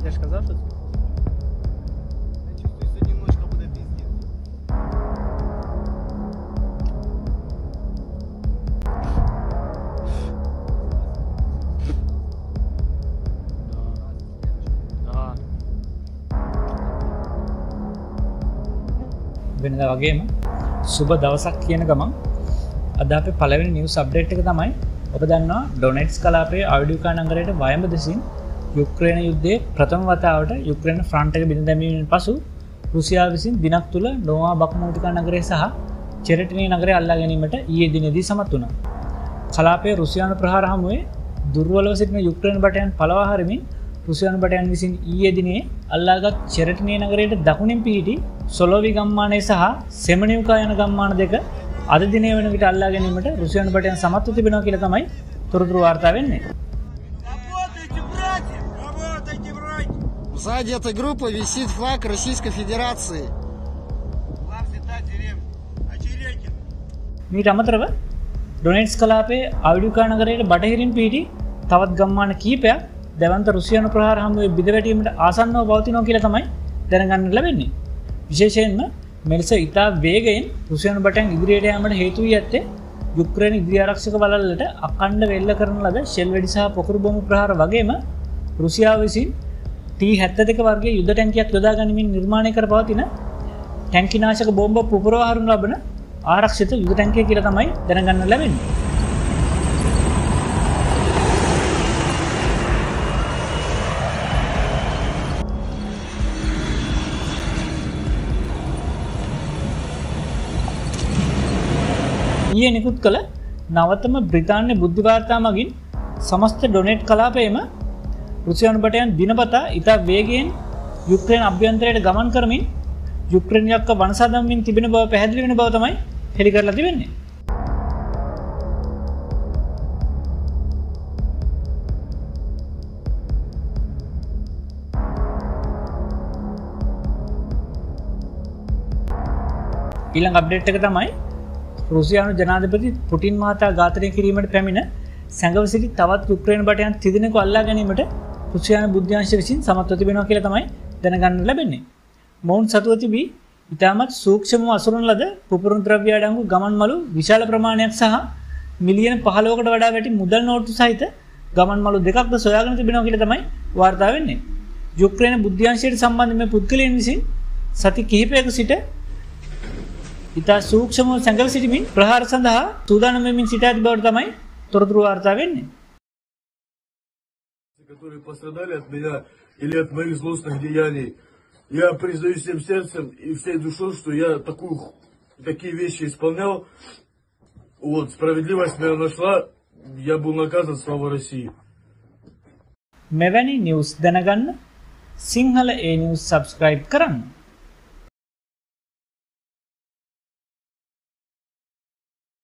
Я же сказал, что... වෙනදා වගේම සුබ දවසක් කියන ගමන් අද අපේ පළවෙනි නිවුස් අප්ඩේට් එක තමයි ඔබ දන්නවා ඩොනෙට්ස් කලාපයේ ආයුධිකා නගරයේ වයඹ දෙසින් යුක්‍රේන යුද්ධයේ ප්‍රථම වතාවට යුක්‍රේන ෆ්‍රන්ට් එක බිඳ දැමීමෙන් පසු රුසියාව විසින් දිනක් තුල නෝවා බක්මුටිකා නගරය සහ චෙරටිනී නගරය අල්ලා ගැනීමට ඊයේ දිනේදී සමත් වුණා. කලාපයේ රුසියානු ප්‍රහාර හමුවේ දුර්වලව සිටින යුක්‍රේන බටයන් පළවා හරිමින් රුසියානු බටයන් විසින් ඊයේ දිනේ අල්ලාගත් චෙරටිනී නගරයට දකුණින් පිහිටි සොලොවි ගම්මානය සහ සෙමනිව්කා යන ගම්මාන දෙක අද දිනේ වෙන විට අල්ලා ගැනීමට රුසියානු බටයන් සමත්ව තිබෙනවා කියලා තමයි තොරතුරු වාර්තා වෙන්නේ. Сзади этой группы висит флаг Российской Федерации. මීට අමතරව ඩොනෙට්ස් කලාපයේ ආයුධිකා නගරයේ බටහිරින් පිහිටි තවත් ගම්මාන කීපයක් දැවන්ත රුසියානු ප්‍රහාර හමුවේ බිඳවැටීමට ආසන්නව පවතිනවා කියලා තමයි දැනගන්න ලැබෙන්නේ. විශේෂයෙන්ම මෙලෙස ඉතා වේගයෙන් රුසියානු බටයන් ඉදිරියට යාමට හේතු වී ඇත්තේ යුක්‍රේන ඉදිරි ආරක්ෂක බලවලට අඛණ්ඩ වෙල්ල කරන ලද ෂෙල් වෙඩි සහ පොකුරු බෝම්බ ප්‍රහාර වගේම රුසියාව විසින් T-72 වර්ගයේ යුද ටැංකියක් යොදා ගැනීමෙන් නිර්මාණය කර පවතින ටැංකිනාශක බෝම්බ පුපුරවා හරිනු ලබන ආරක්ෂිත යුද ටැංකිය කියලා තමයි දැනගන්න ලැබෙන්නේ. ඊයේ නිකුත් කළ නවතම බ්‍රිතාන්‍ය බුද්ධි වාර්තා මගින් සමස්ත ඩොනෙට් කලාපයේම රුසියානු බටයන් දිනපතා ඉතා වේගයෙන් යුක්‍රේන අභ්‍යන්තරයට ගමන් කරමින් යුක්‍රේන යක්ක වනසාදම්මින් තිබෙන බව පැහැදිලි වෙන බව තමයි හෙළි කරලා තිබෙන්නේ. ඊළඟ අප්ඩේට් එක තමයි රුසියානු ජනාධිපති පුටින් මහතා ඝාතනය කිරීමට පැමිණ සැඟව සිටි තවත් යුක්‍රේන බටයන් 30 දෙනෙකු අල්ලා ගැනීමට රුසියානු බුද්ධ්‍යංශ විසින් සමත්ව තිබෙනවා කියලා තමයි දැනගන්න ලැබෙන්නේ. මොවුන් සතුව තිබී ඉතාමත් සූක්ෂමව අසුරන ලද පුපුරුණු ද්‍රව්‍ය අඩංගු ගමන් මළු විශාල ප්‍රමාණයක් සහ මිලියන 15කට වඩා වැඩි මුදල් නෝට්ටු සහිත ගමන් මළු දෙකක්ද සොයාගෙන තිබෙනවා කියලා තමයි වාර්තා වෙන්නේ. යුක්‍රේන බුද්ධ්‍යංශයට සම්බන්ධ මේ පුද්ගලයන් විසින් සති කිහිපයක සිට ඉතා සූක්ෂමව සැඟව සිටමින් ප්‍රහාර සඳහා සූදානම් වෙමින් සිට ඇති බවට තමයි තොරතුරු වාර්තා වෙන්නේ. Которые пострадали от меня или от моих злостных деяний. Я признаюсь всем сердцем и всей душой, что я такие вещи исполнял. Вот, справедливость меня нашла, я был наказан, слава России. මෙවැනි නිවුස් දැනගන්න සිංහල A News subscribe කරන්න.